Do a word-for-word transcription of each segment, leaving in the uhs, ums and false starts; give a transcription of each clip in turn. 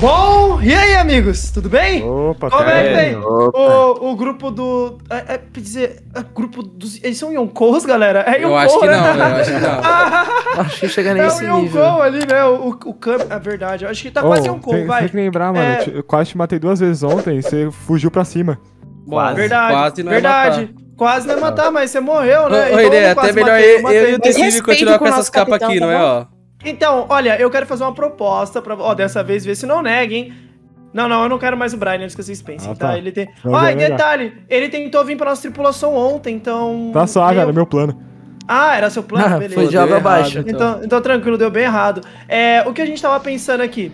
Bom, e aí, amigos? Tudo bem? Opa, Como é que vem? Opa. O, o grupo do... É, é, quer dizer, é, grupo dos... Eles são Yonkous, galera? É Yonkou, Eu acho que né? não, eu acho que não. Acho que chega É nesse o nível. Yonkou ali, né? O, o Cam... É verdade, eu acho que tá quase Yonkou, tem, vai. Tem que lembrar, mano. É. Eu quase te matei duas vezes ontem, você fugiu pra cima. Quase, Verdade, quase não ia verdade. matar. Quase não ia matar, mas você morreu, né? Ô, Então, ô, ideia, eu quase até melhor matei, eu, matei, eu e o mas- Tecive Respeito continuar com com o essas nosso capas capitão, aqui, tá não é, bom? ó? Então, olha, eu quero fazer uma proposta pra... Ó, dessa vez, ver se não nega, hein? Não, não, eu não quero mais o Brian, antes que vocês pensem, Ah, tá? tá. Ele tem... Não, Ó, já e é legal. detalhe, ele tentou vir pra nossa tripulação ontem, então... Tá suave, Meu- era meu plano. Ah, era seu plano? Ah, Beleza. foi de água Deu abaixo. errado. Então, então tranquilo, deu bem errado. É, o que a gente tava pensando aqui?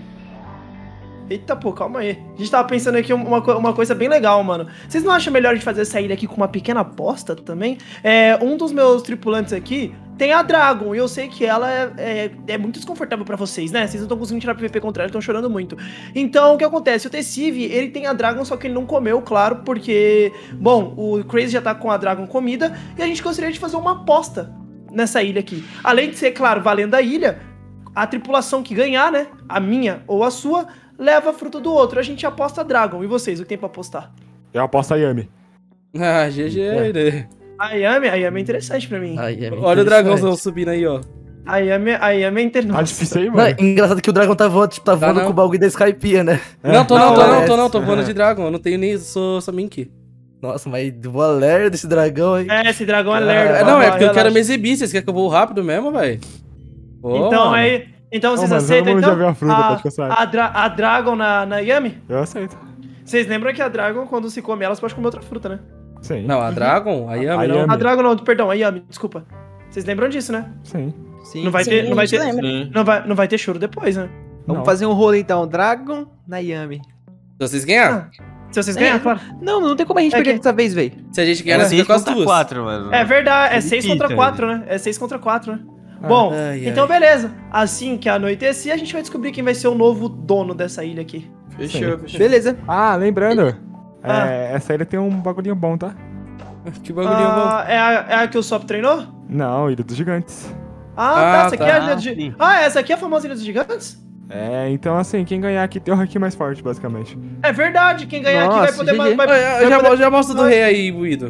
Eita, pô, calma aí. A gente tava pensando aqui uma, co- uma coisa bem legal, mano. Vocês não acham melhor a gente fazer essa ilha aqui com uma pequena aposta também? É, um dos meus tripulantes aqui tem a Dragon, e eu sei que ela é, é, é muito desconfortável pra vocês, né? Vocês não estão conseguindo tirar P V P contra ela, estão chorando muito. Então, o que acontece? O Tecive, ele tem a Dragon, só que ele não comeu, claro, porque... Bom, o Crazy já tá com a Dragon comida, e a gente gostaria de fazer uma aposta nessa ilha aqui. Além de ser, claro, valendo a ilha, a tripulação que ganhar, né? A minha ou a sua, leva a fruta do outro. A gente aposta a Dragon. E vocês, o que tem pra apostar? Eu aposto a Yami. Ah, G G, né? A Yami, a Yami é interessante pra mim. Ai, é Olha o interessante. dragãozão subindo aí, ó. A Yami, a Yami é Tá interessante. difícil aí, Não, mano. é engraçado que o dragão tá voando, tipo, tá voando não. com o bagulho da Skypiea, né? Não, tô É. não, Não, tô não, parece. tô não, tô voando de dragão. Eu não tenho nem, sou só Mink. Nossa, mas voa lerdo desse dragão, hein? É, esse dragão é Ah, lerdo. É, não, vai, é porque eu relaxa. quero me exibir. Vocês querem que eu vou rápido mesmo, velho? Então aí... Então vocês Ô, mano, aceitam, todo mundo então? já viu a fruta, a, pode caçar. a, dra a Dragon na, na Yami? Eu aceito. Vocês lembram que a Dragon, quando se come ela, você pode comer outra fruta, né? Sim. Não, a Dragon, a Yami A não. Yami. A Dragon não, perdão, a Yami, desculpa. Vocês lembram disso, né? Sim. Sim. Não vai Sim, ter... Não vai a gente ter... lembra. Sim. Não vai, não vai ter choro depois, né? Vamos Não. fazer um rolo então. Dragon na Yami. Se vocês ganhar, Se vocês ganharem, É. claro. Não, não tem como a gente É perder que- dessa vez, velho. se a gente ganhar, Era nós fica seis com as contra duas. quatro, mano. É verdade, é Ele seis quita, contra ele. quatro, né? É seis contra quatro, né? Bom, Ai, então ai. beleza. Assim que anoitecer, a gente vai descobrir quem vai ser o novo dono dessa ilha aqui. Fechou, fechou. Beleza. Ah, lembrando. Ah. É, essa ilha tem um bagulhinho bom, tá? Que bagulhinho bom. Ah, é, a, é a que o Sop treinou? Não, Ilha dos Gigantes. Ah, tá. Ah, Essa aqui tá. é a ilha dos Gigantes. sim. Ah, essa aqui é a famosa Ilha dos Gigantes? É, então assim, quem ganhar aqui tem o ranking mais forte, basicamente. É verdade, quem ganhar aqui vai Nossa, poder... G G. Vai, vai, Ah, vai já, poder- já mostra do rei aí, Buido.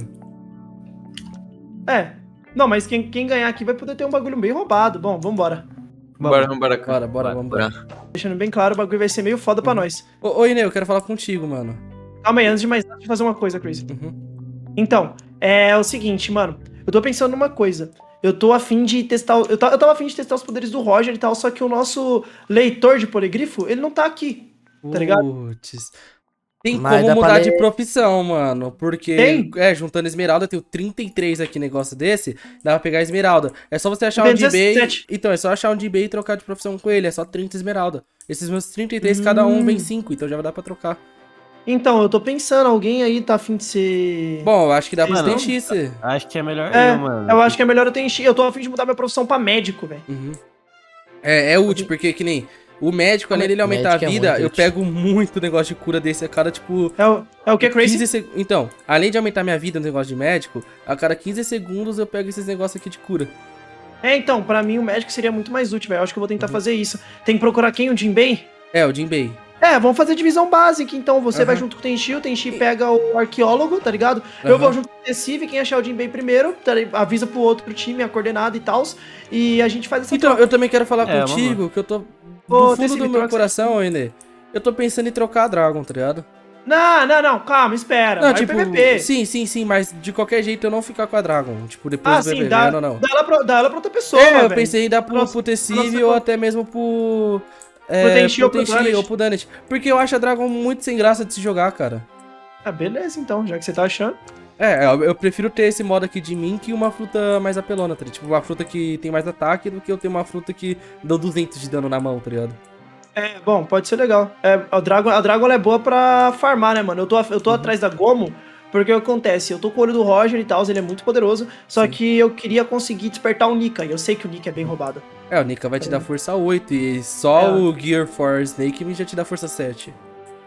É. Não, mas quem, quem ganhar aqui vai poder ter um bagulho bem roubado. Bom, vambora. Bora, vambora. Bora, bora, vamos embora. Deixando bem claro, o bagulho vai ser meio foda pra nós. Ô, ô, Inê, eu quero falar contigo, mano. Calma aí, antes de mais nada, deixa eu fazer uma coisa, Crazy. Uhum. Então, é o seguinte, mano. Eu tô pensando numa coisa. Eu tô afim de testar... o- Eu, ta- eu tava afim de testar os poderes do Roger e tal, só que o nosso leitor de poligrifo, ele não tá aqui. Tá ligado? Putz. Tem Mas como dá pra mudar ler- de profissão, mano. Porque, Tem? é, juntando esmeralda, eu tenho trinta e três aqui, negócio desse. Dá pra pegar esmeralda. É só você achar Tem um D B. dezessete. Então, é só achar um D B e trocar de profissão com ele. É só trinta esmeralda. Esses meus trinta e três, cada um Hum. vem cinco, então já vai dar pra trocar. Então, eu tô pensando, alguém aí tá afim de ser... Bom, eu acho que dá pra Mano, ter X. Acho que é melhor É, eu, mano. eu acho que é melhor eu ter enchi. Eu tô afim de mudar minha profissão pra médico, velho. Uhum. É, é útil, porque que nem o médico, além dele aumentar a Médico é vida, muito eu útil. pego muito negócio de cura desse a cada, tipo... É o, é o que, Crazy? quinze seg... Então, além de aumentar minha vida no negócio de médico, a cada quinze segundos eu pego esses negócios aqui de cura. É, então, pra mim o médico seria muito mais útil, velho. Eu acho que eu vou tentar fazer isso. Tem que procurar quem? O Jinbei? É, o Jinbei. É, vamos fazer divisão básica, então. Você Aham. vai junto com o Tenchi, o Tenchi pega o arqueólogo, tá ligado? Eu Aham. vou junto com o Tecive, quem achar o Jinbei primeiro, tá li- avisa pro outro time a coordenada e tal. E a gente faz essa Então, eu também quero falar É, contigo, que eu tô... Ô, Do fundo Tecive, do meu troca- coração, ainda. Eu tô pensando em trocar a Dragon, tá ligado? Não, não, não, calma, espera. Não, vai tipo, P V P. sim, sim, sim, mas de qualquer jeito eu não ficar com a Dragon. Tipo, depois Ah, do sim, B B B, dá, não, não. dá, ela pra, dá ela pra outra pessoa, É, eu velho. pensei em dar pro, Nossa, pro Tecive nossa, ou co- até mesmo pro... É, Pro Tenchi pro ou pro Tenchi Danet. ou pro Danet. Porque eu acho a Dragon muito sem graça de se jogar, cara. Ah, beleza, então, já que você tá achando. É, eu, eu prefiro ter esse modo aqui de mim que uma fruta mais apelona, tá ligado? Tipo, uma fruta que tem mais ataque do que eu ter uma fruta que deu duzentos de dano na mão, tá ligado? É, bom, pode ser legal. É, a Dragon, a Dragon ela é boa pra farmar, né, mano? Eu tô, eu tô atrás da Gomo, porque o que acontece? Eu tô com o olho do Roger e tal, ele é muito poderoso, só que eu queria conseguir despertar o Nika, e eu sei que o Nika é bem roubado. É, o Nika vai te dar força oito e só É. o Gear for Snake já te dá força sete.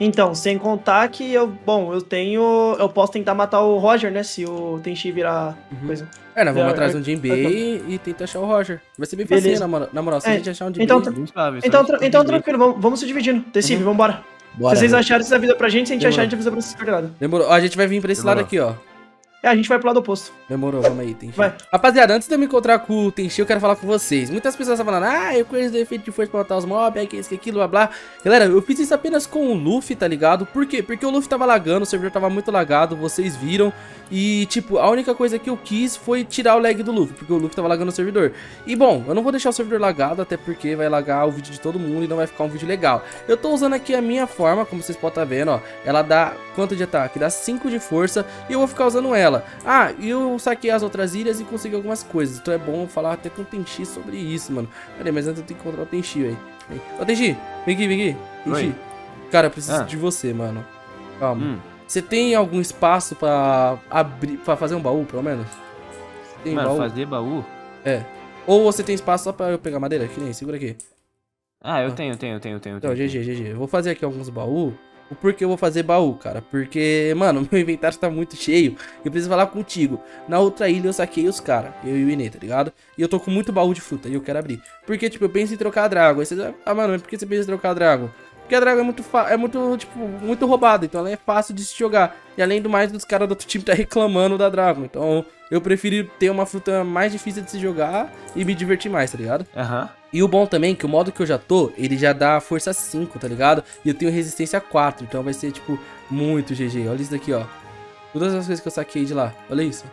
Então, sem contar que eu, bom, eu tenho, eu posso tentar matar o Roger, né, se o Tenchi virar Uhum. coisa. É, nós vamos É, atrás é, de um Jinbei e tenta achar o Roger. Vai ser bem fácil, Beleza. na moral, na moral, se É, a gente achar um Jinbei... então, Bem suave, só Então, isso tra- que eu então digo. tranquilo, vamos, vamos se dividindo. Tecive, Uhum. vambora. Bora. Se vocês velho. acharem, vocês avisam pra gente. Se a gente Demorou. achar, a gente avisa pra vocês, tá ligado? Demorou. Ó, a gente vai vir pra esse Demorou. lado aqui, ó. É, a gente vai pro lado oposto. Demorou, vamos aí, Tenchi. Vai. Rapaziada, antes de eu me encontrar com o Tenchi, eu quero falar com vocês. Muitas pessoas estão falando, ah, eu conheço o efeito de força pra matar os mobs, é que isso, que aquilo, blá blá. Galera, eu fiz isso apenas com o Luffy, tá ligado? Por quê? Porque o Luffy tava lagando, o servidor tava muito lagado, vocês viram. E, tipo, a única coisa que eu quis foi tirar o lag do Luffy, porque o Luffy tava lagando o servidor. E, bom, eu não vou deixar o servidor lagado, até porque vai lagar o vídeo de todo mundo e não vai ficar um vídeo legal. Eu tô usando aqui a minha forma, como vocês podem estar vendo, ó. Ela dá quanto de ataque? Dá cinco de força e eu vou ficar usando ela. Ah, e eu saquei as outras ilhas e consegui algumas coisas. Então é bom falar até com o Tenchi sobre isso, mano. Pera aí, mas antes eu tenho que encontrar o Tenchi, velho. Ô, Tenchi, vem aqui, vem aqui. Tenchi. Oi. Cara, eu preciso Ah. de você, mano. Calma. Hum. Você tem algum espaço pra abrir, pra fazer um baú, pelo menos? Você tem Mano, baú? fazer baú? É. Ou você tem espaço só pra eu pegar madeira? Que nem, segura aqui. Ah, eu Ah. tenho, tenho, tenho, tenho. Então, tenho. G G, G G. Eu vou fazer aqui alguns baús. O porquê eu vou fazer baú, cara? Porque, mano, meu inventário tá muito cheio. Eu preciso falar contigo. Na outra ilha eu saquei os caras, eu e o Inê, tá ligado? E eu tô com muito baú de fruta e eu quero abrir. Porque, tipo, eu penso em trocar a Dragon. Aí você, ah, mano, mas por que você pensa em trocar a Dragon? Porque a Dragon é muito, fa é muito, tipo, muito roubada. Então ela é fácil de se jogar. E além do mais, os caras do outro time tá reclamando da Dragon. Então eu prefiro ter uma fruta mais difícil de se jogar e me divertir mais, tá ligado? Aham. E o bom também é que o modo que eu já tô, ele já dá força cinco, tá ligado? E eu tenho resistência quatro, então vai ser, tipo, muito G G. Olha isso daqui, ó. Todas as coisas que eu saquei de lá. Olha isso.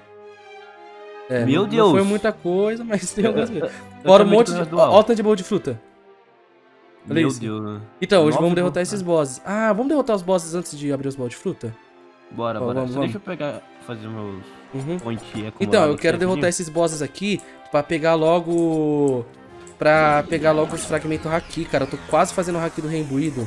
É, Meu não, Deus. Não foi muita coisa, mas tem algumas coisas. Eu Fora um também monte tô de... nas Ó, dual. ó o tanto de baú de fruta. Olha Meu isso. Deus. Então, hoje Nove vamos derrotar baú- esses bosses. Ah, vamos derrotar os bosses antes de abrir os baús de fruta? Bora, Ó, bora. vamos, Só vamos. deixa eu pegar, fazer meus Uhum. ponte acumulado. Então, eu aqui quero rapidinho. derrotar esses bosses aqui pra pegar logo... Pra pegar logo os fragmentos haki, cara. Eu tô quase fazendo o haki do rei imbuído.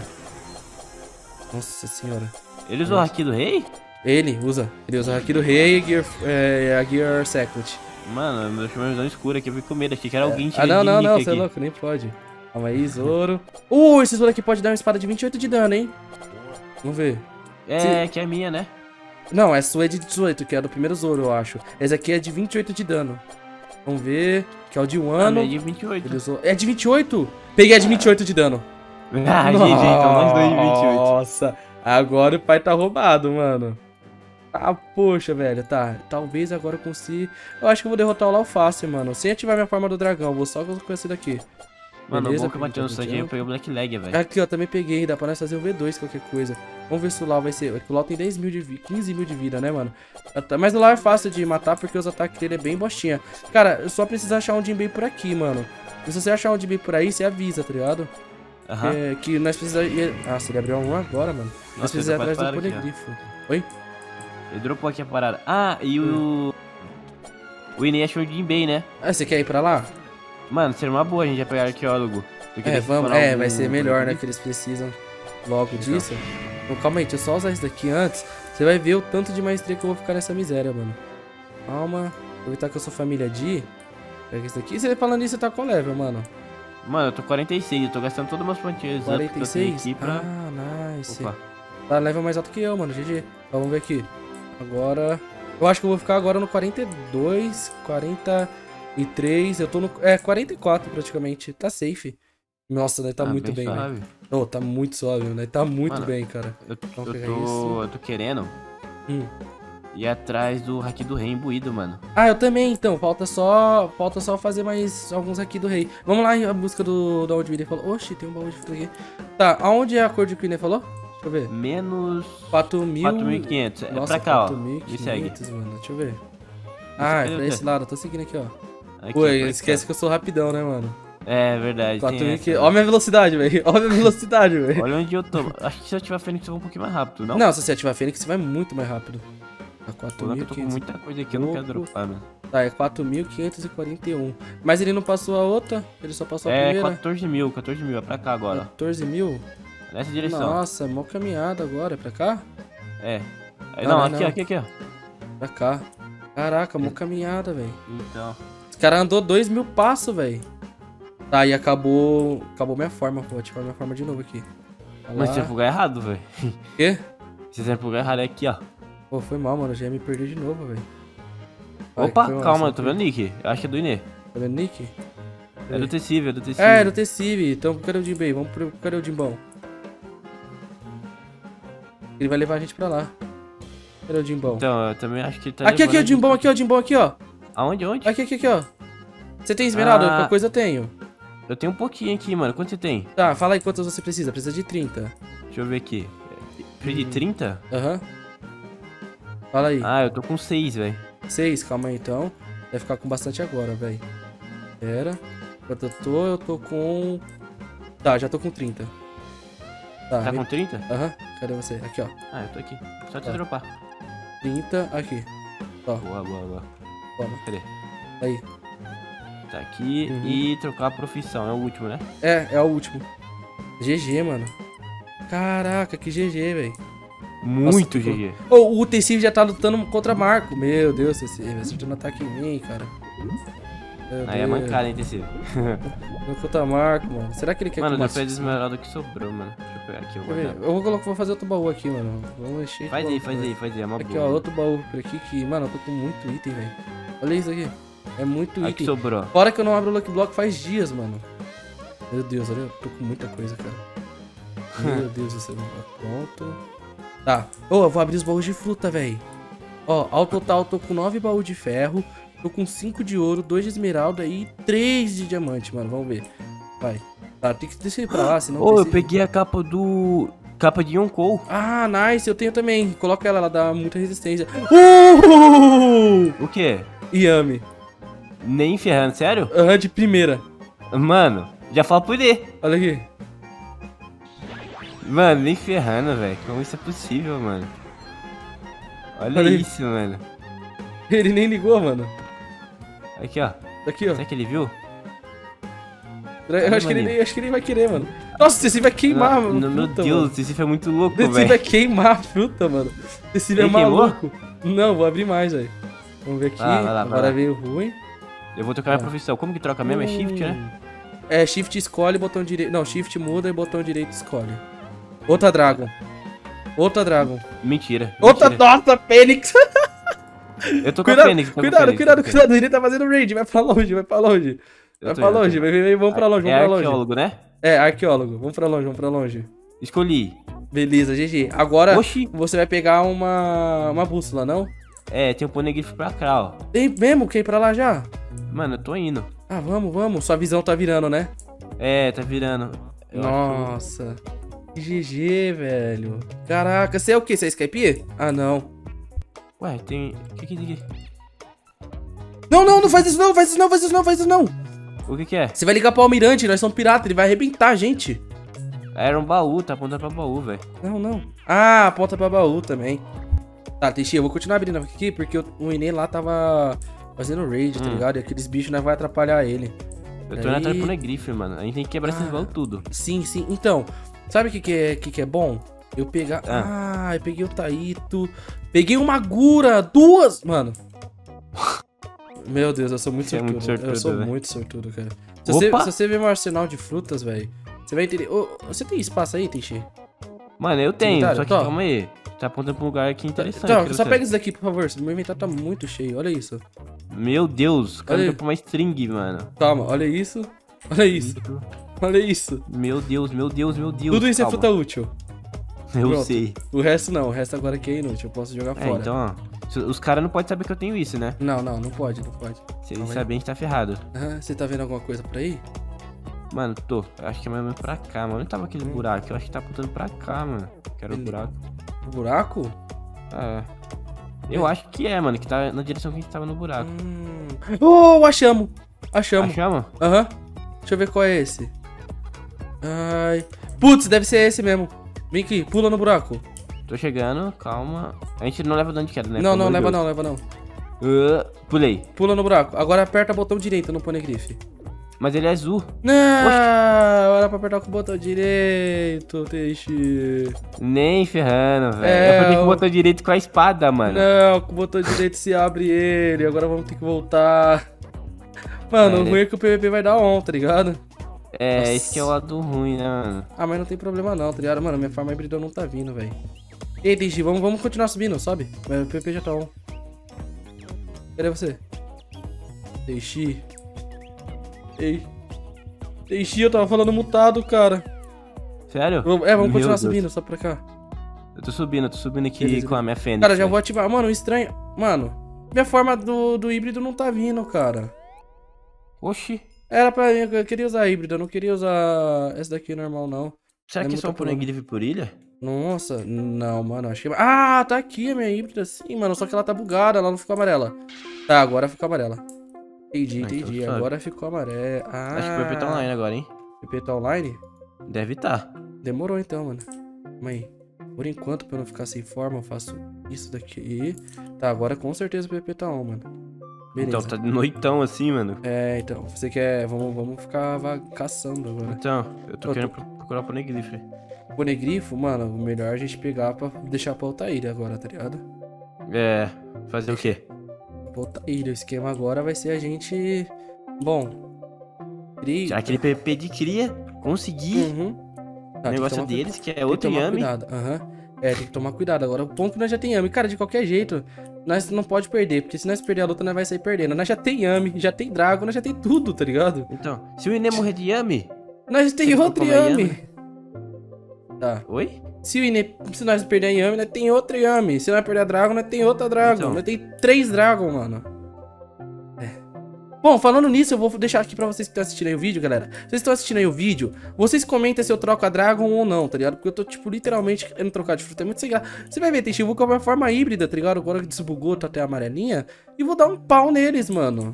Nossa senhora. Ele usou o haki do rei? Ele usa. Ele usa o haki do rei e Gear, é, a Gear Secret. Mano, meu chamou visão escura aqui, eu fiquei com medo aqui, que era alguém Ah, não, não, não, você é aqui. louco, nem pode. Calma aí, Zoro. Uh, esse Zoro aqui pode dar uma espada de vinte e oito de dano, hein? Vamos ver. É, que é minha, né? Não, essa sua é de dezoito, que é a do primeiro Zoro, eu acho. Essa aqui é de vinte e oito de dano. Vamos ver. Que é o de um Ah, ano. minha é de vinte e oito. Ele usou... É de vinte e oito? Peguei a de vinte e oito de dano. Ah, G G, então nós dois de vinte e oito. Nossa, agora o pai tá roubado, mano. Ah, poxa, velho, tá. Talvez agora eu consiga... Eu acho que eu vou derrotar o Lau fácil, mano. Sem ativar minha forma do dragão. Vou só com esse daqui. Mano, Beleza, o bom que eu bati no porque tá sangue, eu jump. peguei o Black Leg, velho. Aqui, ó, também peguei. Dá pra nós fazer o V dois, qualquer coisa. Vamos ver se o Lau vai ser... O Lau tem dez mil de vida, quinze mil de vida, né, mano? Mas o Lau é fácil de matar porque os ataques dele é bem bostinha. Cara, eu só preciso achar um Jinbei por aqui, mano. E se você achar um Jinbei por aí, você avisa, tá ligado? Aham. É, que nós precisamos... Ah, se ele abriu um agora, mano. Nós Nossa, precisamos ir eu tô atrás do parado aqui, ó. poligrifo. Oi? Ele dropou aqui a parada. Ah, e o... O Inê achou o Jinbei, né? Ah, você quer ir pra lá? Mano, seria uma boa a gente já pegar arqueólogo. Porque É, daí se vamos. for É, algum- vai ser melhor, né? Que eles precisam logo disso. Então, calma aí, deixa eu só usar isso daqui antes. Você vai ver o tanto de maestria que eu vou ficar nessa miséria, mano. Calma. Aproveitar que eu sou família D. Pega isso daqui. Você falando isso, você tá qual level, mano? Mano, eu tô quarenta e seis, eu tô gastando todas as meus pontinhos quarenta e seis? aqui pra... Ah, nice. Opa. Tá level mais alto que eu, mano. G G. Então, vamos ver aqui. Agora... Eu acho que eu vou ficar agora no quarenta e dois, quarenta e três. Eu tô no... É, quarenta e quatro praticamente. Tá safe. Nossa, daí tá Ah, muito bem, velho. suave. Oh, tá muito suave, né? Tá muito Mano, bem, cara. Eu, Vamos eu pegar tô, isso. eu tô querendo Hum. ir atrás do haki do rei imbuído, mano. Ah, eu também, então. Falta só falta só fazer mais alguns aqui do rei. Vamos lá em busca do, do onde o William falou. Oxi, tem um baú de fruta aqui. Tá, aonde é a cor de que o William falou? Deixa eu ver. Menos quatro mil... quatro mil e quinhentos. É Nossa, pra cá, ó. quatro mil e Me segue. quinhentos, mano. Deixa eu ver. Ah, é cadê pra o esse quê? lado. Eu tô seguindo aqui, ó. Aqui, Pô, pra cá. esquece que eu sou rapidão, né, mano? É verdade. quatro tem mil e essa, quinhentos. né? Olha a minha velocidade, velho. Olha a minha velocidade, velho. Olha onde eu tô. Acho que se eu ativar Fênix eu vou um pouquinho mais rápido, não? Não, se você ativar a Fênix, você vai muito mais rápido. Tá, Pô, quatro não, que mil eu tô e com quinhentos. muita coisa aqui, eu não quero Louco. dropar, mano. Tá, é quatro mil quinhentos e quarenta e um. Mas ele não passou a outra? Ele só passou a É primeira? quatorze mil, quatorze mil, é pra cá agora, ó. quatorze mil? Nessa direção. Nossa, mó caminhada agora. É pra cá? É. Aí, Não, não, não, aqui, não. aqui, aqui, ó. Pra cá. Caraca, mó caminhada, velho. Então. Esse cara andou dois mil passos, velho. Tá, e acabou... Acabou minha forma. Vou ativar minha forma de novo aqui. Olha Mas lá. você vai pro lugar errado, velho. Quê? Você vai pro lugar errado, é aqui, ó. Pô, foi mal, mano. Já ia me perder de novo, velho. Vai, Opa, foi mal, calma, só eu tô vendo o Nick. Eu acho que é do Inê. Tá vendo, Nick? É do Tecive, é do Tecive. É, é do Tecive. Então, cadê o Jinbei? Vamos pro... Cadê o Jimbão? Ele vai levar a gente pra lá. Cadê o Jimbão? Então, eu também acho que ele tá Aqui, aqui, levando o a Jimbão, gente- aqui, ó, o Jimbão, aqui, ó. Aonde, onde? Aqui, aqui, aqui, ó. Você tem esmeralda? Ah. Qualquer coisa eu tenho. Eu tenho um pouquinho aqui, mano. Quanto você tem? Tá, fala aí quantas você precisa. Precisa de trinta. Deixa eu ver aqui. Precisa de trinta? Aham. Fala aí. Ah, eu tô com seis, velho. seis, calma aí então. Vai ficar com bastante agora, velho. Pera. Quanto eu tô? Eu tô com... Tá, já tô com trinta. Tá, Tá me- com trinta? Aham. Cadê você? Aqui, ó. Ah, eu tô aqui. Só te Tá. dropar. trinta, aqui. Ó, Boa, boa, boa. toma. Cadê? Aí. Tá aqui Uhum. e trocar a profissão. É o último, né? É, é o último. G G, mano. Caraca, que G G, velho. Muito ficou- G G. Ô, o Tecive já tá lutando contra Marco. Meu Deus, Tecive. Você já não ataca em mim, cara. Meu Aí é Deus. mancada, hein, Tecive? Não contra Marco, mano. Será que ele quer Mano, que eu deu pé de mate? esmeralda que sobrou, mano. Deixa eu pegar aqui, eu Deixa eu ver. vou Eu vou, colocar, vou fazer outro baú aqui, mano. Vamos encher. de Faz baú, aí, faz velho. aí, faz aí. É uma Aqui, boa. ó, outro baú por aqui que, mano, eu tô com muito item, velho. Olha isso aqui. É muito Aí que item. sobrou. Fora que eu não abro o Lucky Block faz dias, mano. Meu Deus, olha, eu tô com muita coisa, cara. Meu Deus do céu. Pronto. Tá. Ô, eu vou abrir os baús de fruta, velho. Ó, ao total eu tô com nove baús de ferro. Tô com cinco de ouro, dois de esmeralda e três de diamante, mano. Vamos ver. Vai. Tá, tem que deixar ele pra lá, senão... Ô, eu precisa- peguei a capa do... Capa de Yonkou. Ah, nice, eu tenho também. Coloca ela, ela dá muita resistência. Uh! O quê? Yami. Nem ferrando, sério? Aham, de primeira. Mano, já fala por ele. Olha aqui. Mano, nem ferrando, velho. Como isso é possível, mano? Olha, Olha aí. isso, mano. Ele nem ligou, mano. Aqui, ó. Aqui, ó. Será que ele viu? Eu acho que, ele nem, acho que ele vai querer, mano. Nossa, esse vai queimar, Não, mano. meu fruta, Deus, mano. esse foi muito louco, Esse velho. vai queimar a fruta, mano. Esse é Ele queimou? maluco. Não, vou abrir mais, velho. Vamos ver aqui. Ah, vai lá, vai Agora lá. veio ruim. Eu vou trocar minha profissão. Como que troca mesmo? É shift, né? Hum. É, shift escolhe, botão direito. Não, shift muda e botão direito escolhe. Outra Dragon. Outra Dragon. Mentira. Outra, mentira. nossa, Fênix. Eu tô com a Cuidado, Fênix. tô com a cuidado, Fênix, cuidado, tô com a cuidado. Ele tá fazendo raid. Vai pra longe, vai pra longe. Fênix. Eu Vai tô pra indo, eu tô longe, indo. vai, vai, vai, vamos pra longe, vamos É pra longe. arqueólogo, né? É, arqueólogo. Vamos pra longe, vamos pra longe. Escolhi. Beleza, G G. Agora Oxi. você vai pegar uma, uma bússola, não? É, tem um poneglyph pra cá, ó. Tem mesmo? Quer ir pra lá já? Mano, eu tô indo. Ah, vamos, vamos. Sua visão tá virando, né? É, tá virando. Eu acho Nossa. Que G G, velho. Caraca, você é o quê? Você é Skype? Ah, não. que- Ué, tem... O que que tem aqui? Não, não, não faz isso não, faz isso não, faz isso não, faz isso não. O que que é? Você vai ligar pro almirante, nós somos pirata, ele vai arrebentar a gente. Era um baú, tá apontando pra baú, velho. Não, não. Ah, aponta pra baú também. Tá, Teixeira, eu vou continuar abrindo aqui, porque o- o Inê lá tava fazendo raid, tá Hum. ligado? E aqueles bichos não vai atrapalhar ele. Eu tô indo Aí- atrás do poneglyph, mano. A gente tem que quebrar esses Ah. baús tudo. Sim, sim. Então, sabe o que, que, é, que, que é bom? Eu pegar. Ah. Ah. eu peguei o Taito. Peguei uma Gura, duas. Mano. Meu Deus, eu sou muito Você é sortudo. muito sortudo, eu sou né? muito sortudo, cara. Se você, Opa! se você ver meu arsenal de frutas, velho, você vai entender. Ô, você tem espaço aí, Teixeira? Mano, eu tenho, Inventário? só que Tá. calma aí. Tá apontando pra um lugar aqui interessante. Então, quero só ver. pega isso daqui, por favor. Meu inventário tá muito cheio. Olha isso. Meu Deus, o cara Olha aí. dropou uma string, mano. Calma, olha isso. Olha isso. Olha isso. Meu Deus, meu Deus, meu Deus. Tudo isso é calma. fruta útil. Eu Pronto. sei. O resto não. O resto agora aqui é inútil. Eu posso jogar É, fora. então, ó. se- Os caras não podem saber que eu tenho isso, né? Não, não, não pode, não pode. Se eles Calma aí. saberem, a gente tá ferrado. Aham, você tá vendo alguma coisa por aí? Mano, tô. Acho que é mais ou menos pra cá, mano. Onde tava aquele buraco? Eu acho que tá apontando pra cá, mano. Quero o Ele- buraco. O buraco? Ah, é. Eu acho que é, mano, que tá na direção que a gente tava no buraco. Hum. Oh, achamos! Achamos. Achamos? Aham. Deixa eu ver qual é esse. Ai. Putz, deve ser esse mesmo. Vem aqui, pula no buraco. Tô chegando, calma. A gente não leva dano de queda, né? não, Pelo não, amor de leva Deus. não, leva não. Ah, pulei. Pula no buraco. Agora aperta o botão direito no poneglyph. Mas ele é azul. Não, era pra apertar com o botão direito, Teixe. Nem ferrando, velho. É, eu apertei com o- o botão direito com a espada, mano. Não, com o botão direito se abre ele. Agora vamos ter que voltar. Mano, É, o ruim é que o P V P vai dar on, tá ligado? É, Nossa. esse que é o lado ruim, né, mano? Ah, mas não tem problema não, tá ligado? Mano, minha forma híbrida não tá vindo, velho. Ei, Digi, vamos, vamos continuar subindo, sobe. O P P já tá on. Cadê você? Deixi. Ei. Deixi, eu tava falando mutado, cara. Sério? Vamos- É, vamos Meu continuar Deus. subindo, só pra cá. Eu tô subindo, eu tô subindo aqui Beleza, com a minha fênix. Cara, já velho. vou ativar. Mano, o estranho. Mano, minha forma do, do híbrido não tá vindo, cara. Oxi. Era pra. Eu queria usar híbrido, eu não queria usar essa daqui normal, não. Será É que é muito só o Poneglyph por ilha? Nossa, não, mano, acho que... Ah, tá aqui a minha híbrida, sim, mano, só que ela tá bugada, ela não ficou amarela. Tá, agora ficou amarela. Entendi, Ah, então entendi, sabe. agora ficou amarela. Ah, Acho que o P P tá online agora, hein? P P tá online? Deve tá. Demorou então, mano. Calma aí. Por enquanto, pra eu não ficar sem forma, eu faço isso daqui. Tá, agora com certeza o P P tá on, mano. Beleza. Então, tá de noitão assim, mano. É, então, você quer... Vamos, vamos ficar va- caçando agora. Então, eu tô Eu querendo tô- pro- procurar o Poneglyph. Ponegrifo, mano, o melhor é a gente pegar pra deixar pra outra ilha agora, tá ligado? É, fazer o quê? Pra outra ilha. O esquema agora vai ser a gente... Bom... Cri... Tirar aquele P P de cria, conseguir Uhum. o Tá, tem que negócio tomar deles, que é Tem que outro tomar Yami. cuidado. Aham. É, tem que tomar cuidado. Agora, o ponto que nós já tem Yami. Cara, de qualquer jeito, nós não pode perder. Porque se nós perder a luta, nós vai sair perdendo. Nós já tem Yami, já tem Dragon, nós já tem tudo, tá ligado? Então, se o Ine morrer de Yami... Nós tem Se for outro comer Yami. Tá. Oi? Se, o Ine... se nós perder a Yami, nós tem outro Yami. Se nós perder a Dragon, nós tem outra Dragon. Então. Nós tem três Dragon, mano. É. Bom, falando nisso, eu vou deixar aqui pra vocês que estão assistindo aí o vídeo, galera. Vocês estão assistindo aí o vídeo, vocês comentem se eu troco a Dragon ou não, tá ligado? Porque eu tô, tipo, literalmente querendo trocar de fruta. É muito sem graça. Você vai ver, tem Chivu com uma forma híbrida, tá ligado? Agora que desbugou, tá até amarelinha. E vou dar um pau neles, mano.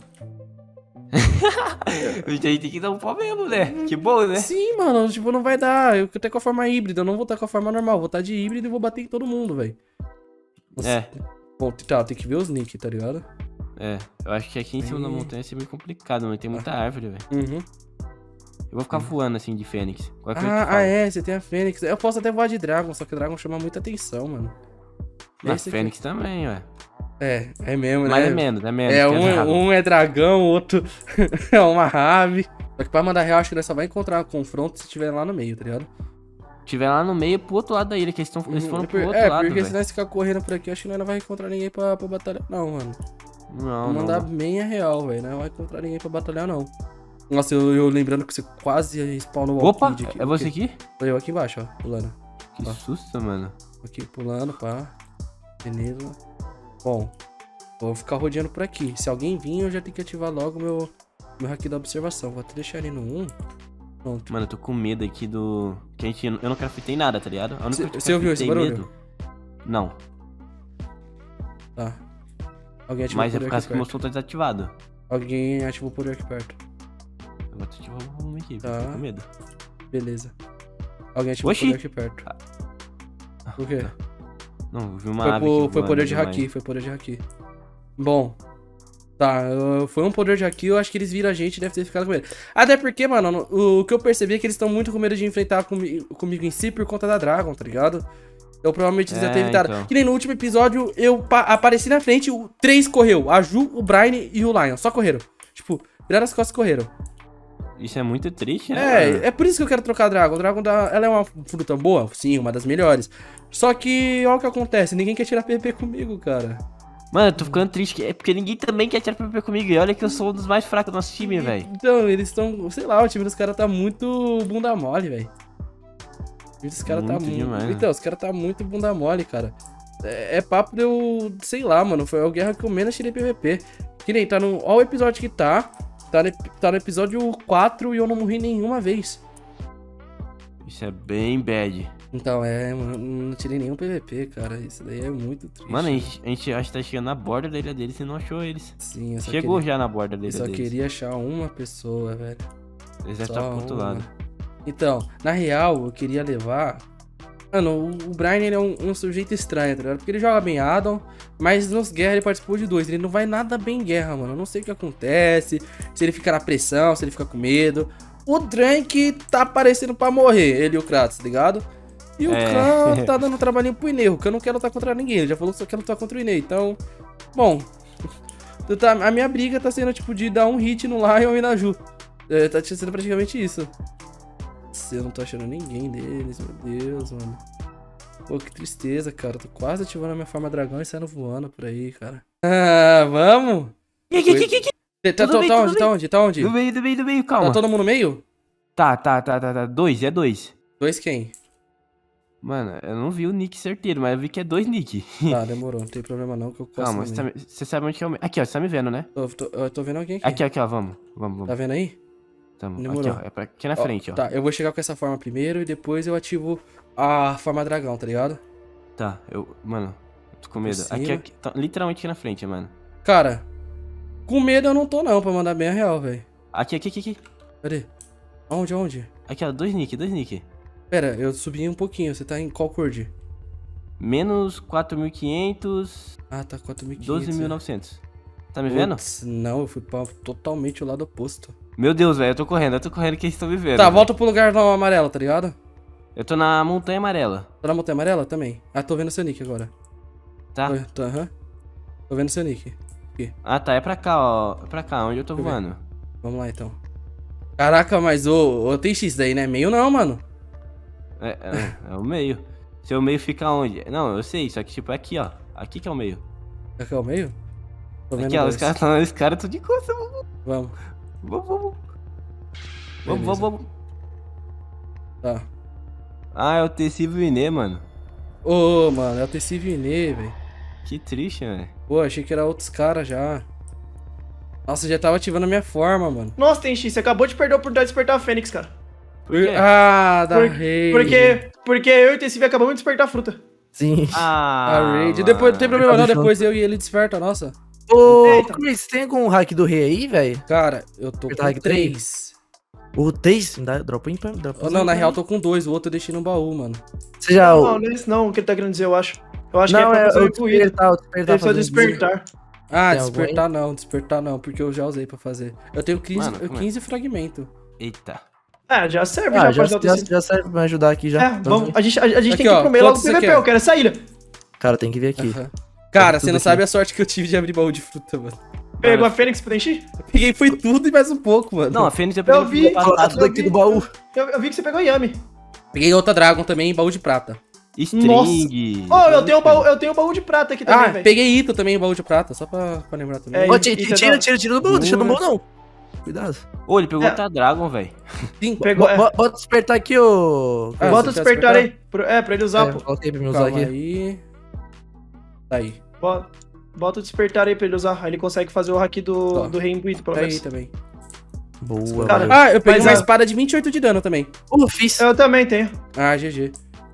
A gente tem que dar um pau mesmo, né? Que bom, né? Sim, mano, tipo, não vai dar. Eu tô com a forma híbrida, eu não vou estar com a forma normal. Vou estar de híbrido e vou bater em todo mundo, velho. É, Bom, tá, tem que ver os nick, tá ligado? é. Eu acho que aqui em cima da montanha vai ser meio complicado, mas tem muita árvore, velho. Uhum. Eu vou ficar voando assim de Fênix. Qualquer coisa que Ah, eu ah, falo. é, você tem a Fênix. Eu posso até voar de Dragon, só que o Dragon chama muita atenção, mano. Mas Esse aqui- Fênix também, ué. É, é mesmo, né? Mas é menos, é menos. É, que um, é- Dragon. um é dragão, o outro é uma rave. Só que pra mandar real, acho que nós só vai encontrar confronto se estiver lá no meio, tá ligado? Tiver lá no meio, pro outro lado da ilha, que eles, tão, eles foram é, pro por- outro é, lado, porque se velho. nós ficar correndo por aqui, acho que nós não vai encontrar ninguém pra, pra batalhar. Não, mano. Não, Vou não, mandar não. bem a real, velho. Não vai encontrar ninguém pra batalhar, não. Nossa, eu, eu lembrando que você quase spawnou o Opa, Walkid aqui. é você aqui? Tô eu aqui embaixo, ó, pulando. Que Ó. susto, mano. Aqui pulando, pá. Beleza. Bom, vou ficar rodeando por aqui. Se alguém vir, eu já tenho que ativar logo meu, meu hack da observação. Vou até deixar ele no um. Pronto. Mano, eu tô com medo aqui do... Que a gente... Eu não craftei nada, tá ligado? A única Cê- coisa que eu cê ouviu esse craftei barulho? Não, Tá. Alguém ativou mas o é por poder causa aqui que o meu perto. som tá desativado. Alguém ativou o poder aqui perto. Eu vou ativar o volume aqui, Tá. porque eu tô com medo. Beleza. Alguém ativou Oxi! o poder aqui perto. Por quê? Não, eu vi uma Foi, ave po- aqui foi voando poder de demais. haki, foi poder de haki. Bom. Tá, eu- foi um poder de haki, eu acho que eles viram a gente e deve ter ficado com medo. Até porque, mano, no- o, o que eu percebi é que eles estão muito com medo de enfrentar comi- comigo em si por conta da Dragon, tá ligado? Então provavelmente eles É, já ter evitado. então. Que nem no último episódio, eu pa- apareci na frente, o três correu. A Ju, o Brian e o Lion, só correram. Tipo, viraram as costas e correram. Isso é muito triste, né? mano? É, é por isso que eu quero trocar a Dragon. A Dragon, dá, ela é uma fruta boa? Sim, uma das melhores. Só que, olha o que acontece, ninguém quer tirar P V P comigo, cara. Mano, eu tô ficando triste, que- é porque ninguém também quer tirar P V P comigo. E olha que eu sou um dos mais fracos do nosso time, velho. Então, eles estão, sei lá, o time dos caras tá muito bunda mole, velho. O time dos caras tá Muito muito. demais, Então, os caras tá muito bunda mole, cara. É, é papo de eu, sei lá, mano, foi a guerra que eu menos tirei P V P. Que nem, tá no, ó o episódio que tá, tá no, tá no episódio quatro e eu não morri nenhuma vez. Isso é bem bad. Então, é, mano, não tirei nenhum P V P, cara, isso daí é muito triste. Mano, a gente, a gente acho que tá chegando na borda da ilha deles e não achou eles. Sim, eu só Chegou queria, já na borda da eu ilha só deles. queria achar uma pessoa, velho. Eles já Só estão pro outro uma. lado. Então, na real, eu queria levar... Mano, o, o Brian, ele é um, um sujeito estranho, tá ligado? Porque ele joga bem Adam, mas nos guerra ele participou de dois. Ele não vai nada bem em guerra, mano. Eu não sei o que acontece, se ele fica na pressão, se ele fica com medo. O Drank tá aparecendo pra morrer, ele e o Kratos, tá ligado? E o É. Khan tá dando trabalhinho pro Inei, que eu não quero lutar contra ninguém. Ele já falou que só quer lutar contra o Inei, então... Bom, tá- a minha briga tá sendo, tipo, de dar um hit no Lion e na Ju. É, tá sendo praticamente isso. Nossa, eu não tô achando ninguém deles, meu Deus, mano. Pô, que tristeza, cara. Eu tô quase ativando a minha forma dragão e saindo voando por aí, cara. Ah, vamos? Aqui, aqui, aqui, aqui. Tá, Tudo tá, bem, tá tudo onde? bem. Tá onde? Tá onde? Do meio, do meio, do meio, Tá calma. todo mundo no meio? Tá, tá, tá, tá, tá. Dois, é dois. Dois quem? Mano, eu não vi o nick certeiro, mas eu vi que é dois nick. Tá, demorou. Não tem problema não que eu posso. Calma, você, tá me- você sabe onde que é o meio. Aqui, ó, você tá me vendo, né? Tô, tô- eu tô vendo alguém aqui. Aqui, aqui, ó, vamos. Vamos, Tá vamos. vendo aí? Tamo. demorou. Aqui, ó, é pra... aqui na Ó, frente, ó. Tá, eu vou chegar com essa forma primeiro e depois eu ativo a forma dragão, tá ligado? Tá, eu. Mano, tô com medo. cima. Aqui, aqui, tá literalmente aqui na frente, mano. Cara, com medo eu não tô não, pra mandar bem a real, velho. Aqui, aqui, aqui, aqui. Cadê? Aonde, aonde? Aqui, ó, dois nick, dois nick. Pera, eu subi um pouquinho, você tá em qual corde? Menos quatro mil e quinhentos, Ah, tá quatro mil e quinhentos. doze mil e novecentos. Tá me vendo? Putz, não, eu fui pra totalmente o lado oposto. Meu Deus, velho, eu tô correndo, eu tô correndo que eles estão me vendo. Tá, velho. volta pro lugar no amarelo, tá ligado? Eu tô na montanha amarela, Tá na montanha amarela também? Ah, tô vendo seu nick agora. tá? Tô, tô, aham. Tô vendo seu nick. Ah, tá, é pra cá, ó. É pra cá, onde eu tô Deixa eu ver. voando. Vamos lá então. Caraca, mas o, o T X daí não é meio não, mano. É, é, é o meio. Seu meio fica onde? Não, eu sei, só que tipo é aqui, ó. Aqui que é o meio. Aqui é o meio? Tô vendo Aqui, ó, dois. os caras tão, os caras tão de costa, vamos, Vamos. vamos, vamos. Vamos, Beleza. vamos, vamos. Tá. Ah, é o Tecivo Inê, mano. Ô, mano, é o T C Vinê, velho. Que triste, velho. Pô, achei que era outros caras já. Nossa, já tava ativando a minha forma, mano. Nossa, tem X, você acabou de perder a oportunidade de despertar a Fênix, cara. Por quê? Ah, da Por- Raid. Porque, porque eu e o T C V acabamos de despertar a fruta. Sim. Ah, A Raid. mano. Depois, não tem problema não, Acabou depois eu e ele desperta, nossa. Ô, Eita. Chris, tem algum hack do rei aí, velho? Cara, eu tô Apertar com hack três? três. O três? Dá, dropa em pra dropa Oh, não, na real eu tô com dois, o outro eu deixei no baú, mano. Você já... Não, não é isso não, o que ele tá querendo dizer, eu acho. Eu acho não, que é é, pra fazer o o fluido. despertar, o despertar. Ele precisa fazendo despertar. Ah, Tem algum despertar não, despertar não, porque eu já usei pra fazer. Eu tenho quinze, Mano, como é? quinze fragmentos. Eita. É, já serve Ah, já, já, pra ajudar o já, T C V. já serve pra me ajudar aqui já. É, vamos, a gente, a, a gente Aqui, tem que ó, ir pro meio logo do quanto você P V P, quer? eu quero essa ilha. Cara, tem que vir aqui. Aham. Cara, Tudo você não aqui. sabe a sorte que eu tive de abrir baú de fruta, mano. Pegou a Fênix pro Tenchi? Eu peguei foi tudo e mais um pouco, mano. Não, a Fênix eu peguei Eu no vi. vídeo Fala passado. tudo aqui do baú. Eu, eu vi que você pegou Yami. Peguei outra Dragon também, baú de prata. String. Oh, eu tenho o baú, eu tenho o baú de prata aqui também, Ah, velho. peguei Ito também, baú de prata, só pra, pra lembrar também. É, Ó, e- tira, e tira, tá- tira, tira, tira do baú, deixa no baú Boa. não. Cuidado. Ô, ele pegou É. outra Dragon, velho. Sim, Pegou, Bo- é. bo- Bota despertar aqui, ô... Ah, Bota o você quer despertar despertar? aí. Pro- É, pra ele usar, É, pô. coloquei pra me usar calma aqui. aí. Tá aí. Bota, bota o despertar aí pra ele usar. Aí ele consegue fazer o hack do, Tá. do rei imbuído, pelo Tá aí menos. também. Boa, Cara, valeu. Ah, eu peguei Mas uma a- espada de vinte e oito de dano também. Uh, fiz. Eu também tenho. Ah, G G.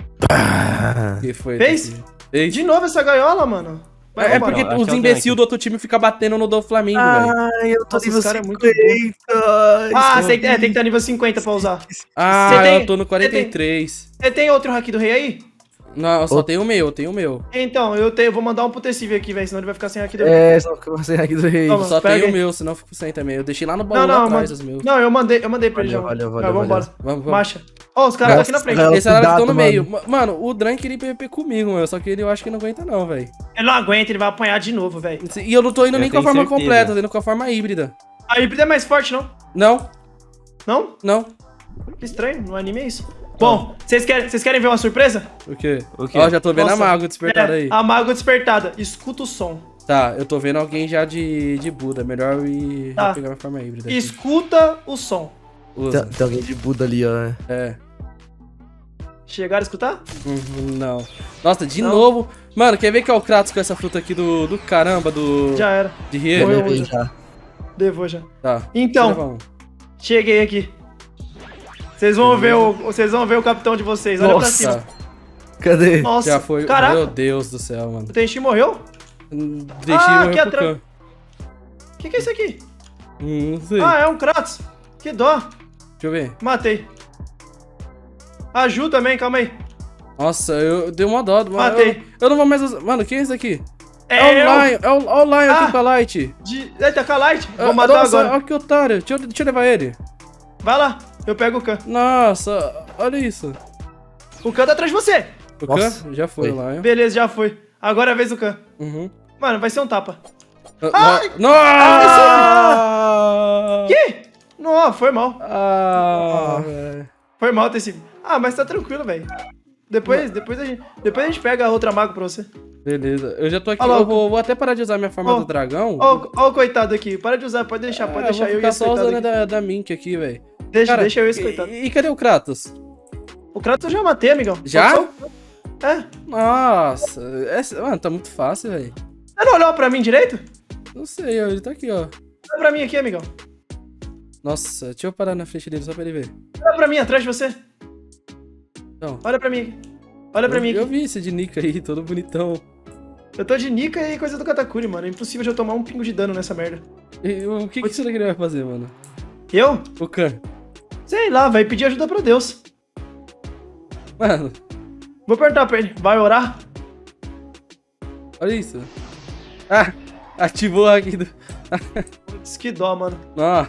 Ah, Que foi? Fez? Fez. Fez. De novo essa gaiola, mano. Vai, É, é vambora. porque acho os que é o imbecil Dunk. do outro time ficam batendo no do Flamengo, velho. Ai, eu tô Nossa, nível esse cara é muito cinquenta. Ah, Isso você tem, é, tem que estar nível cinquenta pra usar. Ah, Você tem- eu tô no você quarenta e tem- três. Você tem outro hack do rei aí? Não, eu só Outro. tenho o meu, eu tenho o meu. Então, eu tenho, vou mandar um pro Tecive aqui, velho, senão ele vai ficar sem hack do rei. É, só que eu passei aqui do rei. Toma. Só pega tenho o aí. meu, senão eu fico sem também. Eu deixei lá no baú Não, lá não, atrás mano. os meus. Não, eu mandei, eu mandei pra ele já. Valeu, valeu, Vai, valeu, vambora. Vamos, vamos. Marcha. Ó, os caras tá aqui na Nossa, frente. galera. Esse cara Cuidado, ficou no mano. meio. Ma- Mano, o Dran queria P V P comigo, mano. Só que ele eu acho que não aguenta, não, velho. Ele não aguenta, ele vai apanhar de novo, velho. E eu não tô indo Eu nem com a tenho forma certeza. completa, tô indo com a forma híbrida. A híbrida é mais forte, não? Não, Não? não. Que estranho, no anime é isso. Bom, vocês querem, vocês querem ver uma surpresa? O quê? O quê? Ó, já tô vendo Nossa, a mago despertada É, aí. a mago despertada. Escuta o som. Tá, eu tô vendo alguém já de, de Buda. Melhor eu ir Tá. já pegar minha forma híbrida. aqui. Escuta o som. Usa. Tem, tem alguém de Buda ali, ó. É. Chegaram a escutar? Uhum, não. Nossa, de Não. novo. Mano, quer ver que é o Kratos com essa fruta aqui do, do caramba, do. Já era. De Eu Rie? Morreu. levei já. Levou já. Tá. Então. Deixa eu levar um. Cheguei aqui. Vocês vão ver o, vocês vão ver o capitão de vocês. Olha pra Nossa. cima. Tá. Cadê? Nossa. Já foi. Caraca. Meu Deus do céu, mano. O Tenchi morreu? Deixei Ah, morrer aqui pro atrás. Khan. O que, que é isso aqui? Hum, não sei. Ah, é um Kratos. Que dó. Deixa eu ver. Matei. A Ju também, calma aí. Nossa, eu dei uma dó. Mano, Matei. Eu, eu não vou mais usar. Mano, quem é esse aqui? É, É, o eu. Lion. É o, ó o Lion Ah. aqui com a Light. De... Eita, Kalite. Vou Ah, matar nossa, agora. Olha que otário. Deixa eu, deixa eu levar ele. Vai lá. Eu pego o Khan. Nossa, olha isso. O Khan tá atrás de você. O Khan? Nossa. Já foi, Foi. o Lion. Beleza, já foi. Agora é a vez do Khan. Uhum. Mano, vai ser um tapa. Ah, Ai! no- Nossa! Que? Não, foi mal. Ah, velho. Foi mal ter esse... Ah, mas tá tranquilo, velho. Depois, depois, a gente, depois a gente pega a outra mago pra você. Beleza. Eu já tô aqui. Olha lá, eu vou, vou até parar de usar minha forma Ó, do dragão. Ó, ó o coitado aqui. Para de usar, pode deixar, pode Ah, deixar vou eu e ficar esse só coitado usando aqui. da, da Mink aqui, velho. Deixa, Cara, deixa eu e esse e, coitado. e cadê o Kratos? O Kratos eu já matei, amigão. Já? Só- É. Nossa, essa, mano, tá muito fácil, velho. Você não olhou pra mim direito? Não sei, ó, ele tá aqui, ó. Olha pra mim aqui, amigão. Nossa, deixa eu parar na frente dele só pra ele ver. Olha pra mim, atrás de você. Então, Olha pra mim. Olha pra eu, mim aqui. eu vi esse de Nika aí, todo bonitão. Eu tô de Nika e coisa do Katakuri, mano. É impossível de eu tomar um pingo de dano nessa merda. E, o que que você vai fazer, mano? Eu? O Khan. Sei lá, vai pedir ajuda pra Deus. Mano, Vou perguntar pra ele. Vai orar? olha isso. Ah, ativou aqui do... Putz, que dó, mano. Ó,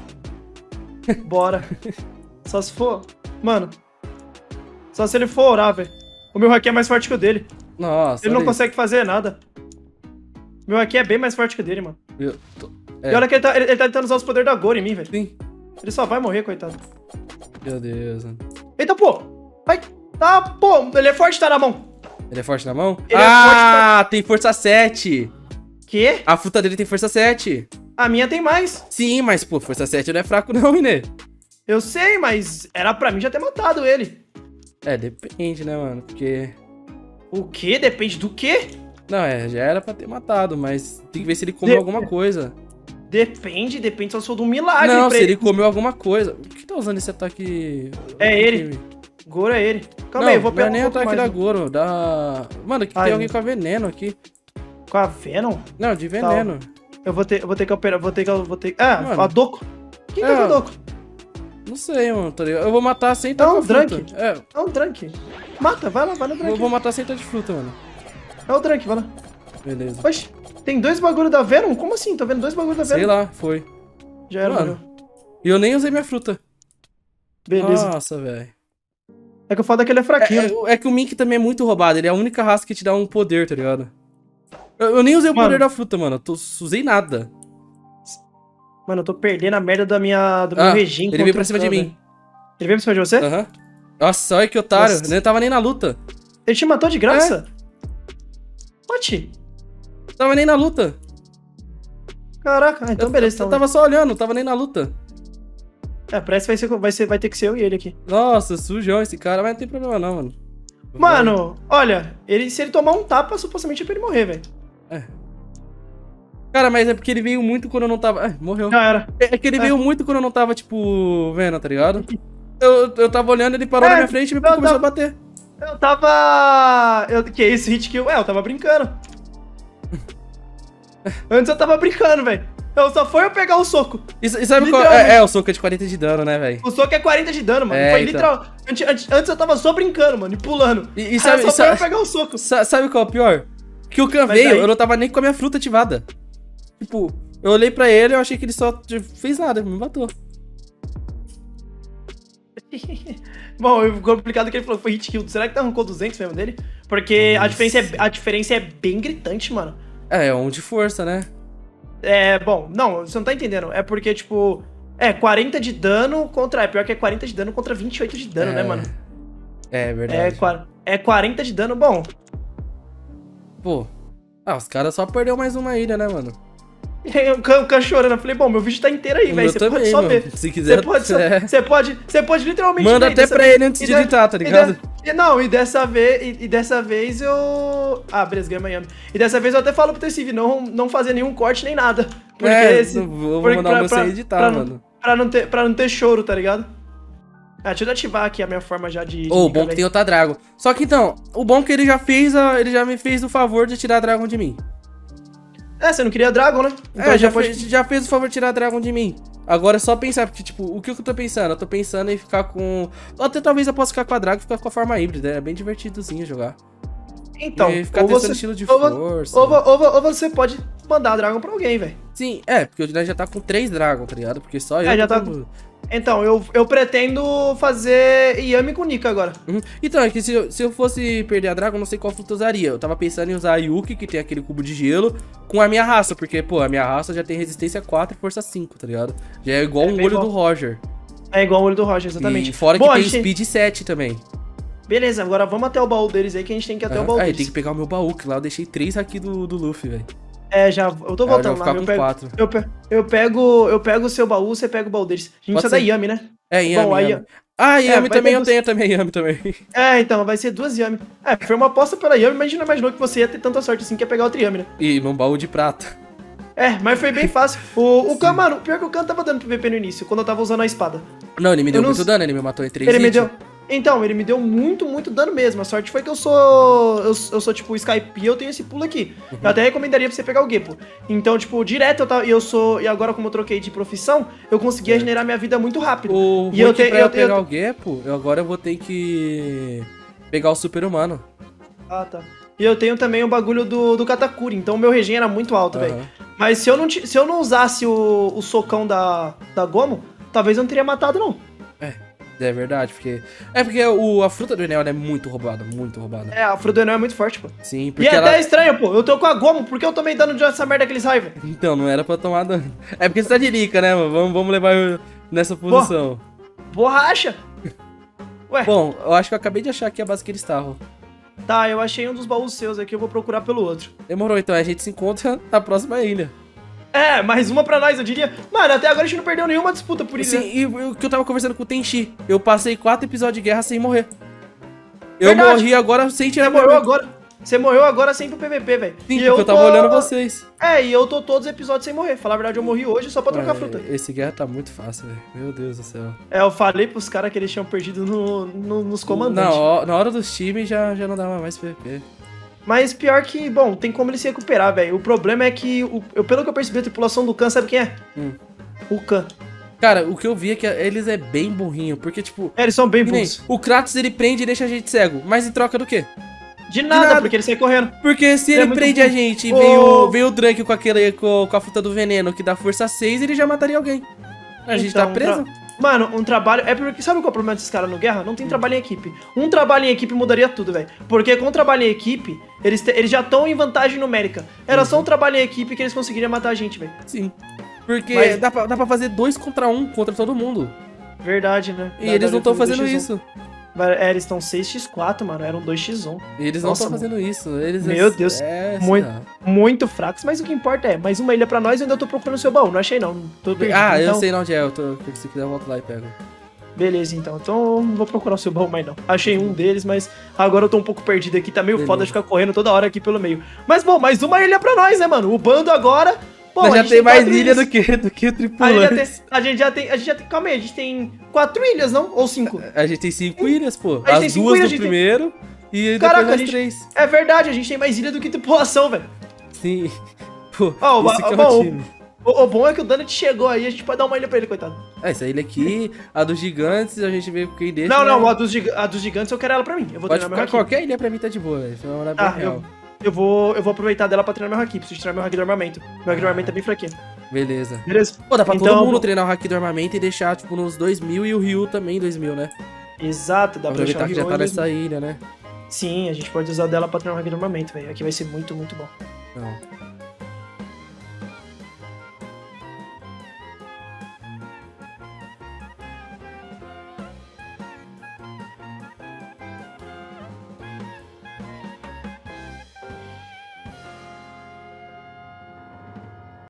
Bora. Só se for... Mano. Só se ele for orar, velho. O meu haki é mais forte que o dele. nossa. Ele não olha consegue fazer nada. Meu haki é bem mais forte que o dele, mano. isso. Eu tô- E É, olha que ele tá, ele, ele tá tentando usar os poderes da Gore em mim, velho. sim. Ele só vai morrer, coitado. Meu Deus, mano. Eita, pô! Vai! Tá, pô! Ele é forte, tá na mão. Ele é forte na mão? Ele é ah, tem força sete. Quê? A fruta dele tem força sete. A minha tem mais. Sim, mas, pô, força sete não é fraco não, Inê. Eu sei, mas era pra mim já ter matado ele. É, depende, né, mano? Porque... O quê? Depende do quê? Não, é, já era pra ter matado, mas tem que ver se ele comeu De- alguma coisa. Depende, depende só se for de um milagre Não, pra se ele comeu alguma coisa. Por que tá usando esse ataque? É ele. Goro é ele. Calma Não, aí, eu vou não é pegar nem um pouco ataque mais. da Goro, da... Mano, aqui Ai, tem alguém meu. com veneno aqui. Com a Venom? Não, de veneno. Eu vou ter, eu vou ter que operar, vou ter que, eu vou ter Ah, Mano. a Doco. Quem que é É. a Doco? Não sei, mano, tá ligado? Eu vou matar sem estar Não, com a fruta. Drunk. É, É um Drunk. Mata, vai lá, vai no eu Drunk. vou matar sem estar de fruta, mano. É o Drunk, vai lá. Beleza. Oxe, tem dois bagulho da Venom? Como assim? Tô vendo dois bagulho da Venom. Sei lá, foi. Já era, Mano. mano. E eu nem usei minha fruta. Beleza. Nossa, velho. É que o foda é que ele é fraquinho. É, é- é que o Mink também é muito roubado. Ele é a única raça que te dá um poder, tá ligado? Eu, eu nem usei o Mano. poder da fruta, mano. Eu tô, usei nada. Mano, eu tô perdendo a merda da minha, do meu Ah, regime. ele veio pra cima de mim. Ele veio pra cima de você? Aham. Nossa, olha que otário. Nossa. Ele não tava nem na luta. Ele te matou de graça? É. Mate. Tava nem na luta. Caraca, ah, então eu, beleza. eu Então. tava só olhando, tava nem na luta. É, parece que vai, ser, vai, ser, vai ter que ser eu e ele aqui. Nossa, sujão esse cara, mas não tem problema não, mano. Mano, olha, ele, se ele tomar um tapa, supostamente é pra ele morrer, velho. Cara, mas é porque ele veio muito quando eu não tava... Ah, morreu. Já era. É é que ele É. veio muito quando eu não tava, tipo, vendo, tá ligado? Eu, eu tava olhando, ele parou É, na minha frente e me eu começou tava- a bater. Eu tava. Eu, que isso, hit kill? É, eu tava brincando. Antes eu tava brincando, velho. Eu só foi eu pegar o soco. E, e sabe qual... Literalmente. É, é, o soco é de quarenta de dano, né, velho? O soco é quarenta de dano, mano. É, foi então. literal. Antes, antes, antes eu tava só brincando, mano, e pulando. E, e Aí sabe, só e foi eu sabe, pegar o soco. sa- sabe qual é o pior? Que o Khan Mas veio, aí- eu não tava nem com a minha fruta ativada. Tipo, eu olhei pra ele e eu achei que ele só tipo, fez nada, me matou. Bom, o complicado é que ele falou que foi hit kill. Será que tá arrancou duzentos mesmo dele? Porque a diferença, é, a diferença é bem gritante, mano. É, é um de força, né? É, bom, não, você não tá entendendo. É porque, tipo, é quarenta de dano contra. É pior que é quarenta de dano contra vinte e oito de dano, É, né, mano? É É, verdade. qua- é quarenta de dano, bom. Pô. Ah, os caras só perdeu mais uma ilha, né, mano? O Khan o Khan chorando. Eu falei, bom, meu vídeo tá inteiro aí, O velho. meu Você pode também, só mano. ver. Se quiser, Você pode, só- é. você pode, você pode literalmente Manda ver, até dessa pra vez- ele antes e de de- editar, tá e de- ligado? e não, e dessa vez, e, e dessa vez eu... Ah, beleza, ganhei Miami. E dessa vez eu até falo pro Tessive não, não fazer nenhum corte nem nada. Porque É, esse... eu vou porque mandar o meu sem editar, pra, mano. Pra não, ter, pra não ter choro, tá ligado? Ah, deixa eu ativar aqui a minha forma já de... de Ô, o Nika, bom que tem velho. outra Dragon. Só que então, o bom que ele já fez, a- ele já me fez o favor de tirar a Dragon de mim. É, você não queria Dragon, né? Então é, já, pode- fez, já fez o favor de tirar a Dragon de mim. Agora é só pensar, porque, tipo, o que eu tô pensando? Eu tô pensando em ficar com... Até talvez eu possa ficar com a Dragon e ficar com a forma híbrida. É bem divertidozinho jogar. Então, E ficar ou testando você, estilo de ou, vo- força. ou, vo- ou, vo- ou você pode mandar a Dragon pra alguém, velho. Sim, é, porque o Nós já tá com três Dragon, tá ligado? Porque só eu É, já tô tá com... Então, eu, eu pretendo fazer Yami com Nika agora. Uhum. Então, é que se eu, se eu fosse perder a Dragon, eu não sei qual fruta eu usaria. Eu tava pensando em usar a Yuki, que tem aquele cubo de gelo, com a minha raça. Porque, pô, a minha raça já tem resistência quatro e força cinco, tá ligado? Já é igual É, um bem olho bom. do Roger. É igual o olho do Roger, exatamente. E fora que Bom, a tem gente- Speed sete também. Beleza, agora vamos até o baú deles aí, que a gente tem que ir até o baú Aí deles. tem que pegar o meu baú, que lá eu deixei três aqui do, do Luffy, velho. É, já, eu tô Aí eu já voltando vou lá. ficar Eu com pego, quatro. eu, pe- eu, pego, eu pego o seu baú, você pega o baú deles. A gente Pode precisa da ser. Yami, né? É, Yami, Bom, aí- Yami. Ah, Yami vai também ter eu duas- tenho, também, Yami também. É, então, vai ser duas Yami. É, foi uma aposta pela Yami, mas a gente não imaginou que você ia ter tanta sorte assim que ia pegar outra Yami, né? E num baú de prata. É, mas foi bem fácil. O, o Khan, mano, pior que o Khan tava dando P V P no início, quando eu tava usando a espada. Não, ele me deu Eu não muito sei- dano, ele me matou em três Ele me hits. deu. Então, ele me deu muito, muito dano mesmo. A sorte foi que eu sou. Eu, eu sou, tipo, Skype e eu tenho esse pulo aqui. Uhum. Eu até recomendaria pra você pegar o Gepo. Então, tipo, direto eu tava. E eu sou. E agora, como eu troquei de profissão, eu conseguia É. generar minha vida muito rápido. O E eu ruim que te- pra eu eu tenho- pegar o Geppo, eu agora eu vou ter que pegar o super-humano. Ah, tá. E eu tenho também o bagulho do, do Katakuri, então o meu regen era muito alto, velho. Aham. Mas se eu não, ti- se eu não usasse o, o socão da, da Gomo, talvez eu não teria matado, não. É verdade, porque... É porque o, a fruta do Enel ela é muito roubada, muito roubada. É, a Frudoenel é muito forte, pô. Sim, E porque é ela... até estranho, pô. Eu tô com a Gomo, por que eu tomei dano de essa merda daqueles raiva? Então, não era pra tomar dano. É porque você tá de rica, né, mano? Vamos, vamos levar eu nessa posição. Borracha! Ué, Bom, eu acho que eu acabei de achar aqui a base cristal. tá, eu achei um dos baús seus aqui, eu vou procurar pelo outro. Demorou, então a gente se encontra na próxima ilha. É, mais uma pra nós, eu diria. Mano, até agora a gente não perdeu nenhuma disputa por isso. Sim, né? e o que eu tava conversando com o Tenchi, eu passei quatro episódios de guerra sem morrer. Eu Verdade. morri agora sem tirar Você meu... morreu agora. Você morreu agora sem pro P V P, velho. Sim, E porque eu, tava tô- olhando vocês. É, e eu tô todos os episódios sem morrer. Falar a verdade, eu morri hoje só pra trocar Mano, fruta. esse guerra tá muito fácil, velho. Meu Deus do céu. É, eu falei pros caras que eles tinham perdido no, no- nos Na, comandantes. ho- na hora dos times já, já não dava mais P V P. Mas pior que, bom, tem como ele se recuperar, velho. O problema é que, o, eu, pelo que eu percebi, a tripulação do Khan, sabe quem é? Hum. O Khan. Cara, o que eu vi é que eles é bem burrinho, porque, tipo... É, eles são bem que nem, burros. o Kratos, ele prende e deixa a gente cego. Mas em troca do quê? De nada, nada. porque ele sai correndo. Porque se Ele é ele muito prende burro. a gente e Ô. vem o, vem o Drunk com, aquele, com, com a fruta do veneno que dá força seis, ele já mataria alguém. A gente Então, tá preso? tra- Mano, um trabalho. É porque. Sabe qual é o problema desses caras no guerra? Não tem trabalho em equipe. Um trabalho em equipe mudaria tudo, velho. Porque com o trabalho em equipe, eles, te- eles já estão em vantagem numérica. Era Uhum. só um trabalho em equipe que eles conseguiriam matar a gente, velho. Sim. Porque Mas- dá, pra, dá pra fazer dois contra um contra todo mundo. Verdade, né? E Dá- eles dá não estão dois fazendo por um. isso. É, eles estão seis por quatro, mano. Eram dois por um. E eles não Nossa, estão fazendo isso. Eles Meu é- Deus, é, muito- sei lá. Muito fracos, mas o que importa é, mais uma ilha pra nós, eu ainda tô procurando seu baú. Não achei, não. Tô perdido. Ah, eu Então, sei onde é. Eu tô, se quiser, eu volto lá e pego. Beleza, então. Então não vou procurar o seu baú mais, não. Achei um deles, mas agora eu tô um pouco perdido aqui. Tá meio Beleza. foda de ficar correndo toda hora aqui pelo meio. Mas, bom, mais uma ilha pra nós, né, mano? O bando agora... Pô, Nós a já gente tem mais quatro ilha ilhas. do que, do que A gente, já tripulantes. tem, a gente já tem... A gente já tem... Calma aí, a gente tem quatro ilhas, não? Ou cinco? A gente tem cinco ilhas, pô. A gente tem As cinco duas ilhas, do a gente tem- primeiro e Caraca, depois a as gente- três. É verdade, a gente tem mais ilha do que tripulação, velho. Sim. Pô, Ó, o- esse que é bom, o time. O, o bom é que o Donut chegou aí, a gente pode dar uma ilha pra ele, coitado. É, essa ilha aqui, a dos gigantes, a gente vê quem deixa. Não, não, né? a dos, giga- a dos gigantes eu quero ela pra mim. Eu vou Pode treinar meu ficar, haki. qualquer ilha pra mim tá de boa, velho. Isso é uma hora bem Ah, real. eu, eu, vou, eu vou aproveitar dela pra treinar meu haki. Preciso treinar meu haki do armamento. Meu haki do armamento é bem fraquinho. Beleza. Beleza? Pô, dá pra Então, todo mundo vou- treinar o haki do armamento e deixar, tipo, nos dois mil e o Ryu também dois mil, né? Exato, dá pra deixar Aproveitar o que já Ryo tá mesmo. nessa ilha, né? Sim, a gente pode usar dela pra treinar o haki do armamento, velho. Aqui vai ser muito, muito bom. Não.